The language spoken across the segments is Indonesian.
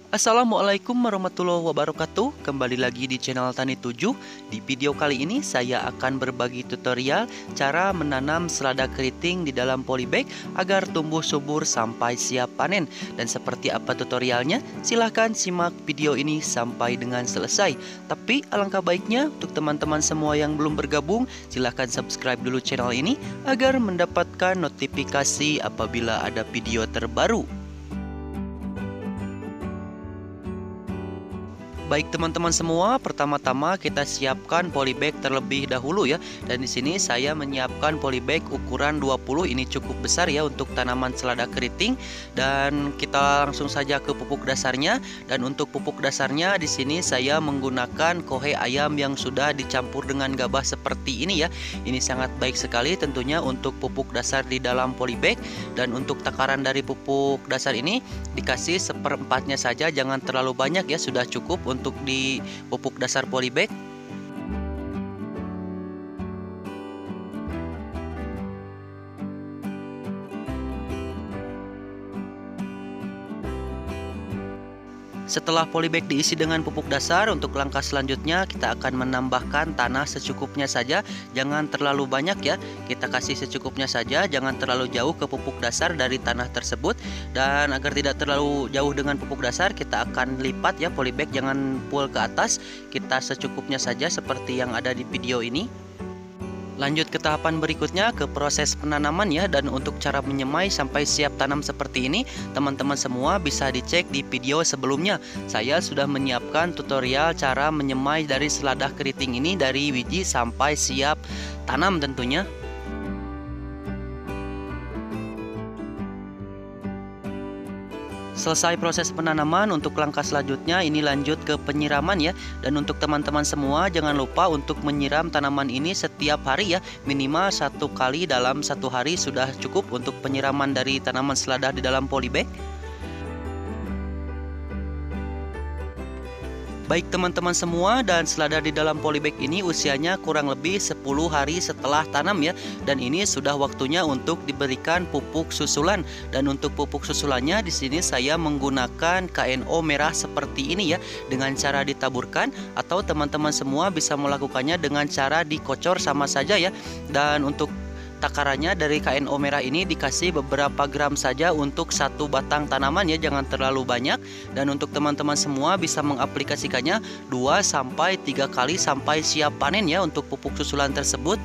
Assalamualaikum warahmatullahi wabarakatuh. Kembali lagi di channel Tani 7. Di video kali ini saya akan berbagi tutorial cara menanam selada keriting di dalam polybag agar tumbuh subur sampai siap panen. Dan seperti apa tutorialnya? Silahkan simak video ini sampai dengan selesai. Tapi alangkah baiknya untuk teman-teman semua yang belum bergabung, silahkan subscribe dulu channel ini agar mendapatkan notifikasi apabila ada video terbaru. Baik teman-teman semua, pertama-tama kita siapkan polybag terlebih dahulu ya. Dan di sini saya menyiapkan polybag ukuran 20, ini cukup besar ya untuk tanaman selada keriting. Dan kita langsung saja ke pupuk dasarnya. Dan untuk pupuk dasarnya di sini saya menggunakan kohe ayam yang sudah dicampur dengan gabah seperti ini ya. Ini sangat baik sekali tentunya untuk pupuk dasar di dalam polybag. Dan untuk takaran dari pupuk dasar ini dikasih seperempatnya saja, jangan terlalu banyak ya, sudah cukup untuk di pupuk dasar polybag. Setelah polybag diisi dengan pupuk dasar, untuk langkah selanjutnya kita akan menambahkan tanah secukupnya saja. Jangan terlalu banyak ya, kita kasih secukupnya saja, jangan terlalu jauh ke pupuk dasar dari tanah tersebut. Dan agar tidak terlalu jauh dengan pupuk dasar, kita akan lipat ya polybag, jangan full ke atas. Kita secukupnya saja seperti yang ada di video ini. Lanjut ke tahapan berikutnya, ke proses penanaman ya. Dan untuk cara menyemai sampai siap tanam seperti ini, teman-teman semua bisa dicek di video sebelumnya. Saya sudah menyiapkan tutorial cara menyemai dari selada keriting ini dari biji sampai siap tanam tentunya. Selesai proses penanaman, untuk langkah selanjutnya ini lanjut ke penyiraman ya. Dan untuk teman-teman semua jangan lupa untuk menyiram tanaman ini setiap hari ya. Minimal 1 kali dalam 1 hari sudah cukup untuk penyiraman dari tanaman selada di dalam polybag. Baik teman-teman semua, dan selada di dalam polybag ini usianya kurang lebih 10 hari setelah tanam ya. Dan ini sudah waktunya untuk diberikan pupuk susulan. Dan untuk pupuk susulannya di sini saya menggunakan KNO merah seperti ini ya, dengan cara ditaburkan, atau teman-teman semua bisa melakukannya dengan cara dikocor sama saja ya. Dan untuk takarannya dari KNO merah ini dikasih beberapa gram saja untuk 1 batang tanaman ya, jangan terlalu banyak. Dan untuk teman-teman semua bisa mengaplikasikannya 2-3 kali sampai siap panen ya untuk pupuk susulan tersebut.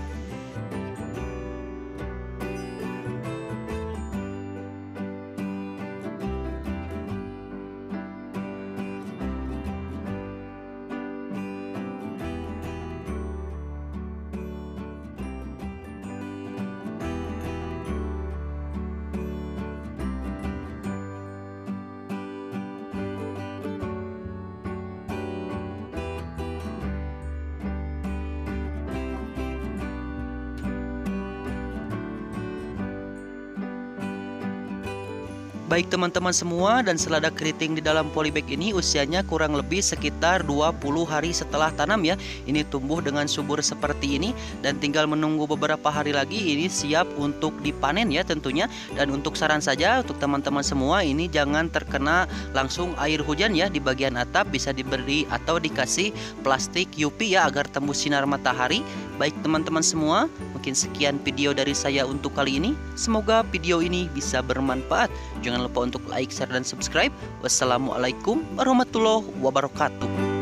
Baik teman-teman semua, dan selada keriting di dalam polybag ini usianya kurang lebih sekitar 20 hari setelah tanam ya. Ini tumbuh dengan subur seperti ini, dan tinggal menunggu beberapa hari lagi ini siap untuk dipanen ya tentunya. Dan untuk saran saja untuk teman-teman semua, ini jangan terkena langsung air hujan ya. Di bagian atap bisa diberi atau dikasih plastik UV ya agar tembus sinar matahari. Baik teman-teman semua, mungkin sekian video dari saya untuk kali ini. Semoga video ini bisa bermanfaat. Jangan lupa untuk like, share, dan subscribe. Wassalamualaikum warahmatullahi wabarakatuh.